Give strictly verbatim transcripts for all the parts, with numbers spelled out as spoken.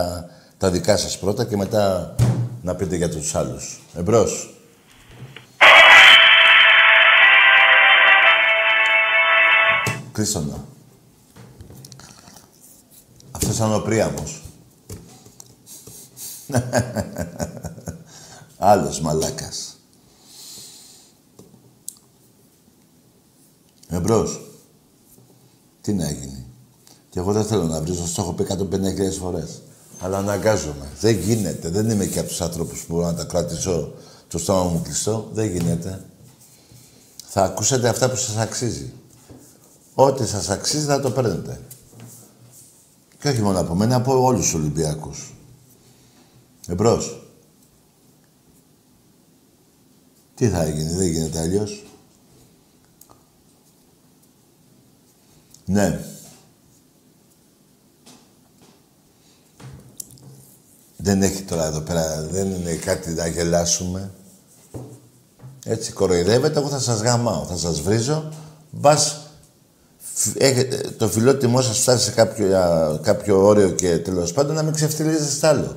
τα δικά σας πρώτα και μετά να πείτε για τους άλλους. Εμπρός. Κρίστονα. Αυτός ήταν ο Πρίαμος. Άλλος μαλάκας. Εμπρός. Τι να γίνει. Και εγώ δεν θέλω να βρίζω, το έχω πει εκατόν πενήντα χιλιάδες φορές. Αλλά αναγκάζομαι. Δεν γίνεται. Δεν είμαι και από τους ανθρώπους που μπορώ να τα κρατήσω το στόμα μου κλειστό. Δεν γίνεται. Θα ακούσετε αυτά που σας αξίζει. Ό,τι σας αξίζει θα το παίρνετε. Και όχι μόνο από μένα, από όλους τους Ολυμπιακούς. Εμπρός. Τι θα γίνει, δεν γίνεται αλλιώς. Ναι. Δεν έχει τώρα εδώ πέρα, δεν είναι κάτι να γελάσουμε. Έτσι κοροϊδεύετε, εγώ θα σας γαμάω, θα σας βρίζω. Μπας, έχετε, το φιλότιμό σας φτάσει σε κάποιο, κάποιο όριο και τέλος πάντων να μην ξεφτιλίζεστε άλλο.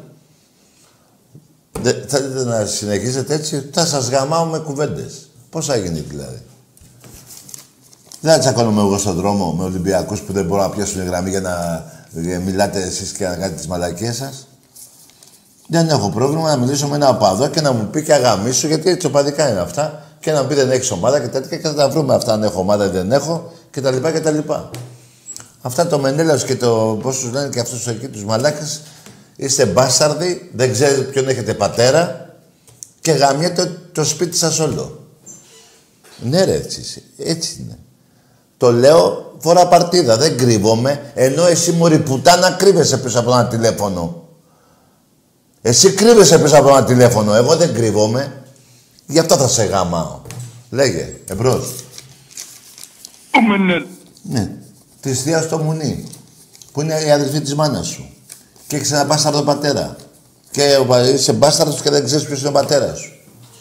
Δε, θέλετε να συνεχίσετε έτσι, θα σας γαμάω με κουβέντες. Πώς θα γίνει δηλαδή. Δεν θα τσακώνομαι εγώ στον δρόμο με Ολυμπιακούς που δεν μπορούν να πιάσουν γραμμή για να για μιλάτε εσείς και να κάνετε τις μαλακίες σας. Δεν έχω πρόβλημα να μιλήσω με ένα οπαδό και να μου πει και αγαμίσου, γιατί έτσι οπαδικά είναι αυτά. Και να μου πει δεν έχεις ομάδα και τέτοια και θα τα βρούμε αυτά αν έχω ομάδα ή δεν έχω και τα λοιπά και τα λοιπά. Αυτά το Μενέλαος και το πώς τους λένε και αυτούς εκεί τους μαλάκες, είστε μπάσταρδοι, δεν ξέρετε ποιον έχετε πατέρα και γαμιέται το, το σπίτι σας όλο. Ναι ρε, έτσι, έτσι είναι. Το λέω φορά παρτίδα, δεν κρύβομαι, ενώ εσύ μωρή πουτάνα κρύβεσαι πίσω από ένα τηλέφωνο. Εσύ κρύβεσαι πίσω από ένα τηλέφωνο, εγώ δεν κρύβομαι. Γι' αυτό θα σε γαμάω. Λέγε, εμπρός. Ο Μενέλ. Ναι, της θείας το Μουνί, που είναι η αδελφή της μάνας σου. Και έχεις ένα μπάσταρδο πατέρα. Και είσαι μπάσταρδος και δεν ξέρεις ποιος είναι ο πατέρας σου.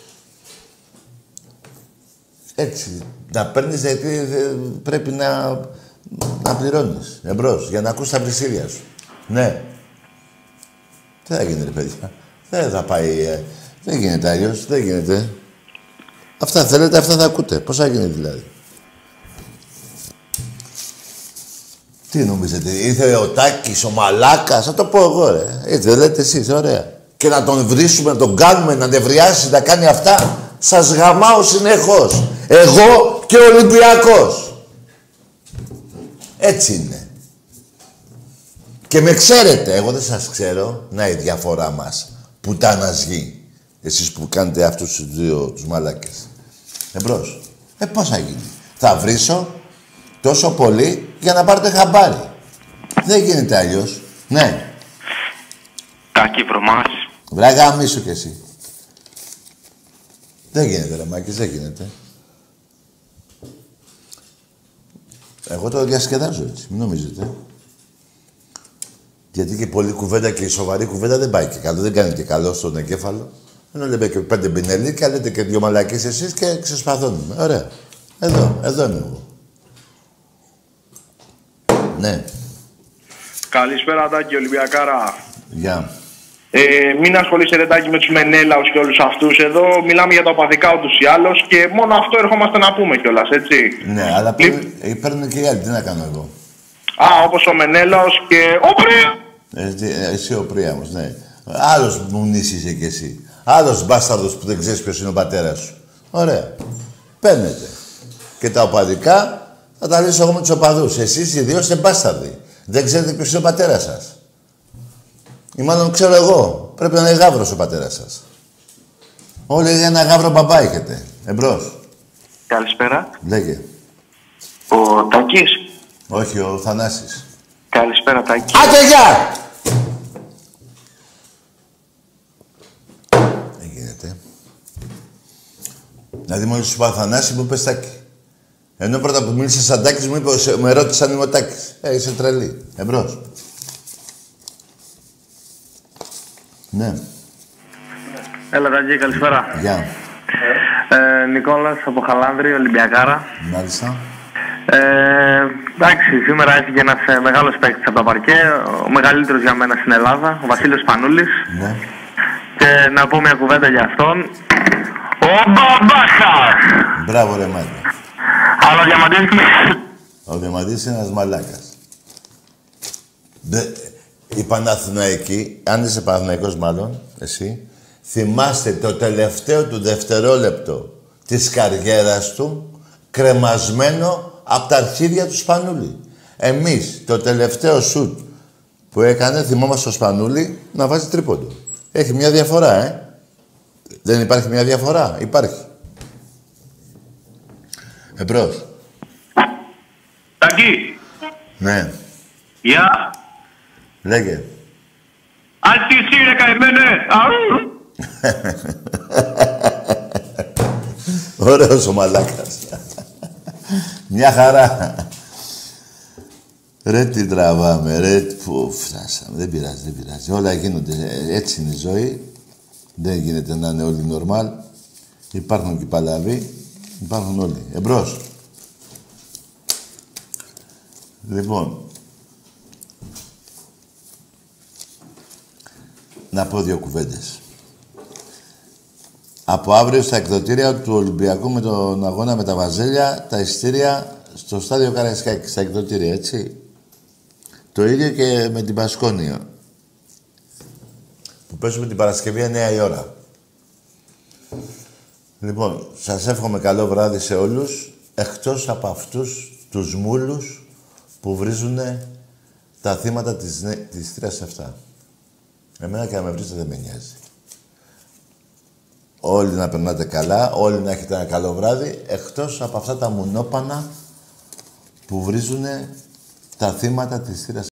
Έτσι, να παίρνεις γιατί πρέπει να, να πληρώνεις. Εμπρός, για να ακούσεις τα βρυσίδια σου. Ναι. Τι θα γίνει ρε παιδιά. Δεν θα πάει... Ε, δεν γίνεται αλλιώς, δεν γίνεται. Αυτά θέλετε, αυτά θα ακούτε. Πώς θα γίνει δηλαδή. Τι νομίζετε, ήρθε ο Τάκης, ο Μαλάκας, θα το πω εγώ ρε. Έτσι δεν λέτε εσείς, ωραία. Και να τον βρίσουμε, να τον κάνουμε, να νευριάσει, να κάνει αυτά. Σας γαμάω συνεχώς. Εγώ και ο Ολυμπιακός. Έτσι είναι. Και με ξέρετε, εγώ δεν σας ξέρω. Να η διαφορά μας. Πουτάνας γη. Εσείς που κάνετε αυτούς τους δύο τους μαλάκες. Εμπρός. Ε, πώς θα γίνει. Θα βρίσω τόσο πολύ για να πάρετε χαμπάρι. Δεν γίνεται αλλιώς. Ναι. Τάκη βρωμάς. Βράγα μίσου κι εσύ. Δεν γίνεται ρε Μάκης, δεν γίνεται. Εγώ το διασκεδάζω έτσι, μην νομίζετε. Γιατί και πολλή κουβέντα και η σοβαρή κουβέντα δεν πάει και καλό, δεν κάνει και καλό στον εγκέφαλο. Ενώ λέμε και πέντε μπινελίκια, λέτε και δυο μαλακίες εσείς και ξεσπαθώνουμε. Ωραία. Εδώ, εδώ είμαι εγώ. Ναι. Καλησπέρα Τάκη, Ολυμπιακάρα. Γεια. Ε, μην ασχολείσαι ρε Τάκη με τους Μενέλαους και όλους αυτούς. Εδώ μιλάμε για τα οπαδικά ούτως ή άλλως και μόνο αυτό ερχόμαστε να πούμε κιόλας, έτσι. Ναι, αλλά παίρνουν, ε, παίρνουν και οι άλλοι. Τι να κάνω εγώ. Α, όπως ο Μενέλαος και ο Πρία. Ε, εσύ ο Πρίαμος, ναι. Άλλος μουνής είσαι κι εσύ. Άλλος μπάσταρδος που δεν ξέρεις ποιος είναι ο πατέρας σου. Ωραία. Παίρνετε. Και τα οπαδικά θα τα λύσω εγώ με τους οπαδούς. Εσείς οι δύο είστε μπάσταρδοι. Δεν ξέρετε ποιος είναι ο πατέρας σας. Ή μάλλον ξέρω εγώ. Πρέπει να είναι γάβρος ο πατέρας σας. Όλοι ένα γάβρο μπαμπά έχετε. Εμπρός. Καλησπέρα. Λέγε. Ο Τάκης. Όχι, ο Θανάσης. Καλησπέρα Τάκη. Άντε, γεια! Δεν γίνεται. Δηλαδή μόλις σου είπα Θανάση μου είπες Τάκη. Ενώ πρώτα που μίλησε σαν Τάκης μου είπε, με ρώτησε αν είμαι ο Τάκης. Ε, είσαι τρελή. Εμπρός. Ναι. Έλα Τάκη, καλησπέρα. Γεια. Ε, Νικόλας από Χαλάνδρη, Ολυμπιακάρα. Μάλιστα. Ε, εντάξει, σήμερα έφυγε ένας ε, μεγάλος παίκτης από τα παρκέ, ο μεγαλύτερος για μένα στην Ελλάδα, ο Βασίλειος Σπανούλης. Ναι. Και να πω μια κουβέντα για αυτόν. Ο Μπαμπάσας! Μπράβο ρε μάνα. Αλλά ο Διαμαντής... Ο Διαμαντής είναι ένας μαλάκας. Δε, οι Παναθηναϊκοί, αν είσαι Παναθηναϊκός μάλλον, εσύ, θυμάστε το τελευταίο του δευτερόλεπτο της καριέρας του κρεμασμένο από τα αρχίδια του Σπανούλη. Εμείς, το τελευταίο σουτ που έκανε, θυμόμαστε το Σπανούλη να βάζει τρίποντο. Έχει μια διαφορά, ε. Δεν υπάρχει μια διαφορά. Υπάρχει. Εμπρός. Ταγκή. Ναι. Γεια. Λέγε. Άλτη εσύ ρε καημένε. Ωραίος ο μαλάκας. Μια χαρά. Ρε τι τραβάμε, ρε που φτάσαμε. Δεν πειράζει, δεν πειράζει. Όλα γίνονται. Έτσι είναι η ζωή. Δεν γίνεται να είναι όλοι νορμάλ. Υπάρχουν και παλαβοί. Υπάρχουν όλοι. Εμπρός. Λοιπόν. Να πω δύο κουβέντες. Από αύριο στα εκδοτήρια του Ολυμπιακού με τον αγώνα με τα Βαζέλια, τα ειστήρια στο στάδιο Καραϊσκάκη, στα εκδοτήρια, έτσι. Το ίδιο και με την Πασκόνια. Που παίζουμε την Παρασκευή εννιά η ώρα. Λοιπόν, σας εύχομαι καλό βράδυ σε όλους, εκτός από αυτούς τους μούλους που βρίζουν τα θύματα της, της τρίας επτά. Εμένα και να με βρίζετε δεν με νοιάζει. Όλοι να περνάτε καλά, όλοι να έχετε ένα καλό βράδυ, εκτός από αυτά τα μουνόπανα που βρίζουν τα θύματα της θύρας.